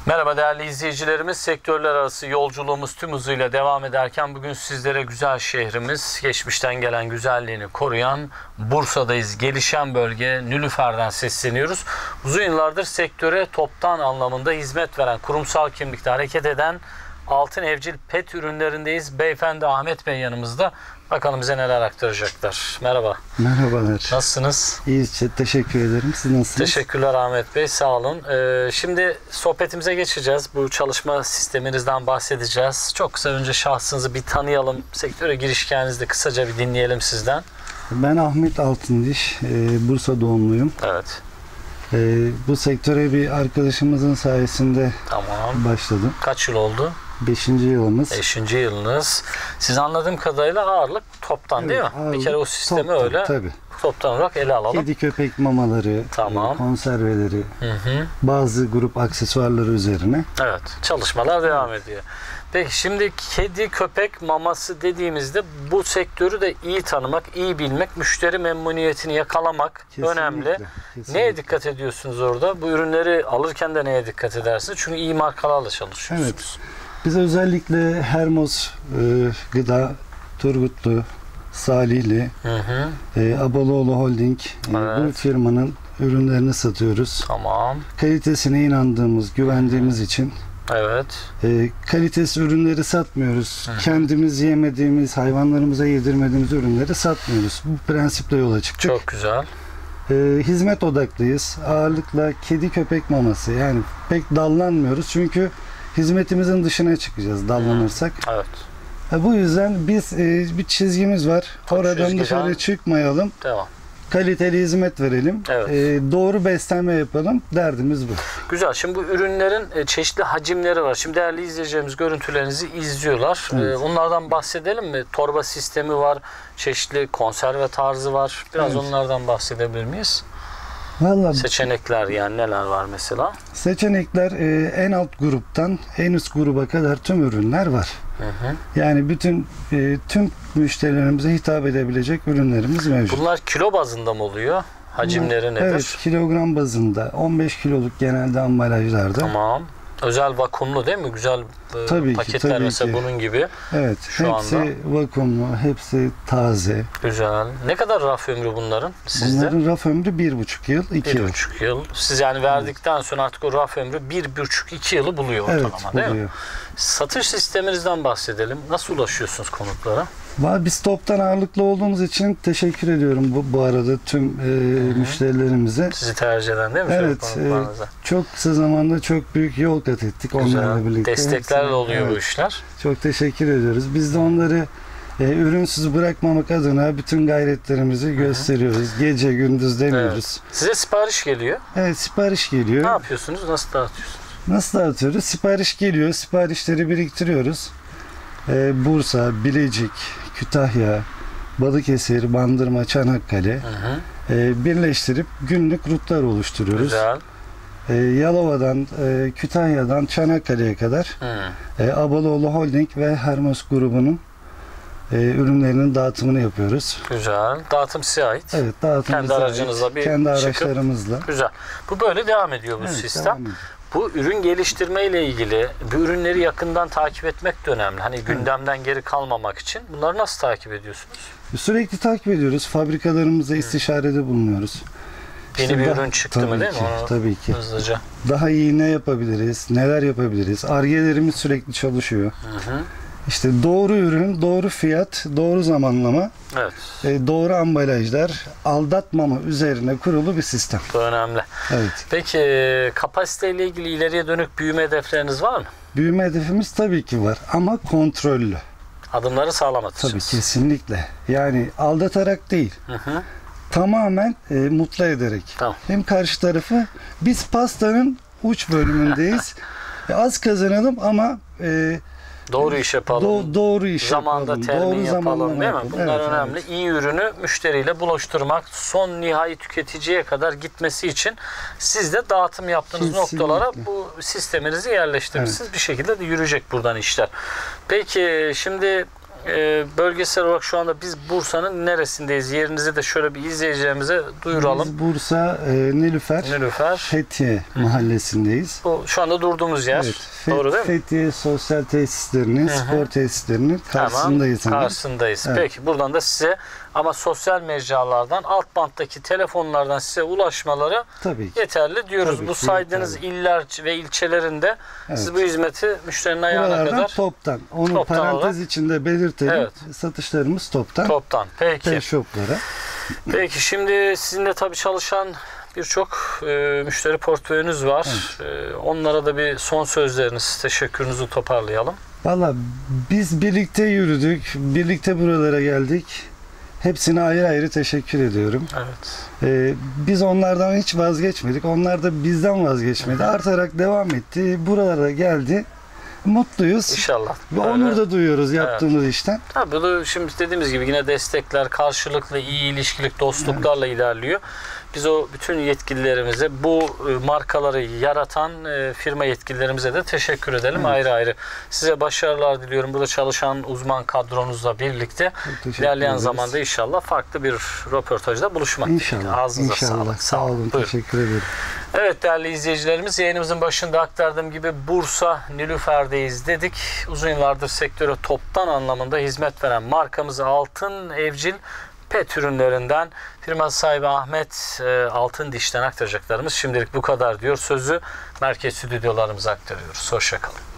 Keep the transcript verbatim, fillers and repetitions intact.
Merhaba değerli izleyicilerimiz. Sektörler arası yolculuğumuz tüm hızıyla devam ederken bugün sizlere güzel şehrimiz, geçmişten gelen güzelliğini koruyan Bursa'dayız. Gelişen bölge Nilüfer'den sesleniyoruz. Uzun yıllardır sektöre toptan anlamında hizmet veren, kurumsal kimlikte hareket eden Altın Evcil Pet ürünlerindeyiz. Beyefendi Ahmet Bey yanımızda. Bakalım bize neler aktaracaklar. Merhaba. Merhabalar. Nasılsınız? İyiyiz. Teşekkür ederim. Siz nasılsınız? Teşekkürler Ahmet Bey. Sağ olun. Ee, şimdi sohbetimize geçeceğiz. Bu çalışma sisteminizden bahsedeceğiz. Çok kısa önce şahsınızı bir tanıyalım. Sektöre giriş hikayenizi de kısaca bir dinleyelim sizden. Ben Ahmet Altındiş. E, Bursa doğumluyum. Evet. E, bu sektöre bir arkadaşımızın sayesinde Tamam. başladım. Kaç yıl oldu? Beşinci yılımız. Beşinci yılınız. Siz anladığım kadarıyla ağırlık toptan Evet, değil mi? ağırlık Bir kere o sistemi toptan, öyle tabii. toptan olarak ele alalım. Kedi köpek mamaları, Tamam. e, konserveleri, Hı hı. bazı grup aksesuarları üzerine. Evet. Çalışmalar devam ediyor. Peki şimdi kedi köpek maması dediğimizde bu sektörü de iyi tanımak, iyi bilmek, müşteri memnuniyetini yakalamak Kesinlikle, önemli. kesinlikle. Neye dikkat ediyorsunuz orada? Bu ürünleri alırken de neye dikkat edersiniz? Çünkü iyi markalarla çalışıyorsunuz. Evet. Biz özellikle Hermos e, Gıda, Turgutlu, Salihli, Hı hı. e, Abaloğlu Holding, e, Evet. bu firmanın ürünlerini satıyoruz. Tamam. Kalitesine inandığımız, güvendiğimiz için Evet. e, kalitesiz ürünleri satmıyoruz. Kendimiz yemediğimiz, hayvanlarımıza yedirmediğimiz ürünleri satmıyoruz. Bu prensiple yola çıktık. Çok güzel. E, hizmet odaklıyız. Ağırlıkla kedi köpek maması. Yani pek dallanmıyoruz. Çünkü hizmetimizin dışına çıkacağız dallanırsak. Evet. E, bu yüzden biz e, bir çizgimiz var. Oradan çizgiden- dışarı çıkmayalım. Devam. Kaliteli hizmet verelim. Evet. E, doğru beslenme yapalım. Derdimiz bu. Güzel. Şimdi bu ürünlerin e, çeşitli hacimleri var. Şimdi değerli izleyicilerimiz görüntülerinizi izliyorlar. Evet. E, onlardan bahsedelim mi? Torba sistemi var. Çeşitli konserve tarzı var. Biraz Evet. onlardan bahsedebilir miyiz? Vallahi Seçenekler yani neler var mesela? seçenekler e, en alt gruptan en üst gruba kadar tüm ürünler var. Hı hı. Yani bütün e, tüm müşterilerimize hitap edebilecek ürünlerimiz mevcut. Bunlar kilo bazında mı oluyor? Hacimleri nedir? Evet, kilogram bazında on beş kiloluk genelde ambalajlarda. Tamam. Özel vakumlu değil mi? Güzel e, Tabii ki, paketler tabii mesela ki. bunun gibi. Evet, Şu hepsi anda. vakumlu, hepsi taze. Güzel. Ne kadar raf ömrü bunların sizde? Bunların raf ömrü bir buçuk yıl, iki Bir yıl. buçuk yıl. Siz yani verdikten sonra artık o raf ömrü bir buçuk iki yılı buluyor ortalama Evet, değil mi? buluyor. Satış sisteminizden bahsedelim. Nasıl ulaşıyorsunuz konuklara? Va- Biz toptan ağırlıklı olduğumuz için teşekkür ediyorum bu, bu arada tüm e, müşterilerimize. Sizi tercih eden değil mi? Evet, Konuklarınıza? e, çok kısa zamanda çok büyük yol kat ettik onlarla Güzel. birlikte. Desteklerle Hepsine- oluyor bu evet, işler. çok teşekkür ediyoruz. Biz de onları e, ürünsüz bırakmamak adına bütün gayretlerimizi gösteriyoruz. Gece gündüz demiyoruz. Evet. Size sipariş geliyor. Evet, sipariş geliyor. Ne yapıyorsunuz? Nasıl dağıtıyorsunuz? Nasıl dağıtıyoruz? Sipariş geliyor. Siparişleri biriktiriyoruz. Ee, Bursa, Bilecik, Kütahya, Balıkesir, Bandırma, Çanakkale Hı hı. e, birleştirip günlük rutlar oluşturuyoruz. Güzel. E, Yalova'dan, e, Kütahya'dan Çanakkale'ye kadar Hı. e, Abaloğlu Holding ve Hermos grubunun e, ürünlerinin dağıtımını yapıyoruz. Güzel. Dağıtım size ait. Evet, dağıtımımıza Kendi aracınızla ait, bir kendi çıkıp- araçlarımızla. Güzel. Bu böyle devam ediyor bu Evet, sistem. devam ediyor. Bu ürün geliştirme ile ilgili bu ürünleri yakından takip etmek de önemli. Hani gündemden geri kalmamak için. Bunları nasıl takip ediyorsunuz? Sürekli takip ediyoruz. Fabrikalarımıza istişarede bulunuyoruz. Yeni İşte bir daha- ürün çıktı tabii mı değil ki, mi? Onu tabii ki. hızlıca. Daha iyi ne yapabiliriz, neler yapabiliriz? Ar-Ge'lerimiz sürekli çalışıyor. Hı hı. İşte doğru ürün, doğru fiyat, doğru zamanlama, Evet. e, doğru ambalajlar, aldatmama üzerine kurulu bir sistem. Bu önemli. Evet. Peki e, kapasiteyle ilgili ileriye dönük büyüme hedefleriniz var mı? Büyüme hedefimiz tabii ki var ama kontrollü. Adımları sağlam Tabii atacağız. kesinlikle. Yani aldatarak değil. Hı hı. Tamamen e, mutlu ederek. Tamam. Hem karşı tarafı, biz pastanın uç bölümündeyiz. E, az kazanalım ama e, Doğru iş yapalım. Do- doğru iş Zamanda yapalım. termin Doğru yapalım zamanlama değil mi? yapalım. Bunlar Evet, önemli. evet. İyi ürünü müşteriyle buluşturmak, son nihai tüketiciye kadar gitmesi için siz de dağıtım yaptığınız Kesinlikle. noktalara bu sisteminizi yerleştirmişsiniz. Bir şekilde de yürüyecek buradan işler. Peki şimdi e, bölgesel olarak şu anda biz Bursa'nın neresindeyiz? Yerinizi de şöyle bir izleyicilerimize duyuralım. Biz Bursa e, Nilüfer, Nilüfer. Fethiye mahallesindeyiz. Bu şu anda durduğumuz yer. Evet, Fe- Doğru değil mi? Fethiye sosyal tesislerinin, Hı hı. spor tesislerinin karşısındayız. Tamam, hemen. karşısındayız. Evet. Peki buradan da size ama sosyal mecralardan, alt banttaki telefonlardan size ulaşmaları Tabii ki. yeterli diyoruz. Tabii bu ki, saydığınız yeterli. iller ve ilçelerinde Evet. siz bu hizmeti müşterinin ayağına Buralardan kadar toptan. Onu Toptan parantez olarak. içinde belirtelim. Evet. Satışlarımız toptan. toptan. Peki. Pet shoplara. Peki şimdi sizinle tabii çalışan birçok e, müşteri portföyünüz var. E, onlara da bir son sözleriniz, teşekkürünüzü toparlayalım. Valla biz birlikte yürüdük. Birlikte buralara geldik. Hepsine ayrı ayrı teşekkür ediyorum. Evet. Ee, biz onlardan hiç vazgeçmedik. Onlar da bizden vazgeçmedi. Artarak devam etti. Buralara geldi. Mutluyuz. İnşallah. Ve onur da duyuyoruz yaptığımız işten. Tabii bu da şimdi dediğimiz gibi yine destekler, karşılıklı iyi ilişkilik, dostluklarla evet. ilerliyor. Biz o bütün yetkililerimize, bu markaları yaratan e, firma yetkililerimize de teşekkür edelim evet. ayrı ayrı. Size başarılar diliyorum. Burada çalışan uzman kadronuzla birlikte ilerleyen ederiz. zamanda inşallah farklı bir röportajda buluşmak İnşallah. Ağzınıza İnşallah. sağlık. Sağ olun. Buyurun. Teşekkür ederim. Evet değerli izleyicilerimiz, yayınımızın başında aktardığım gibi Bursa Nilüfer'deyiz dedik. Uzun yıllardır sektöre toptan anlamında hizmet veren markamız Altın Evcil pet ürünlerinden firma sahibi Ahmet e, Altındiş'ten aktaracaklarımız şimdilik bu kadar diyor. Sözü merkez stüdyolarımıza aktarıyoruz. Hoşça kalın.